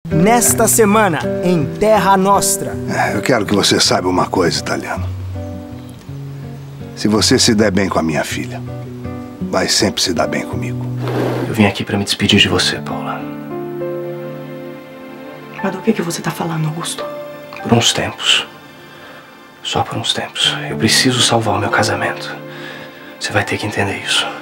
Nesta semana, em Terra Nostra. Eu quero que você saiba uma coisa, italiano. Se você se der bem com a minha filha, vai sempre se dar bem comigo. Eu vim aqui pra me despedir de você, Paula. Mas do que você tá falando, Augusto? Por uns tempos. Só por uns tempos. Eu preciso salvar o meu casamento. Você vai ter que entender isso.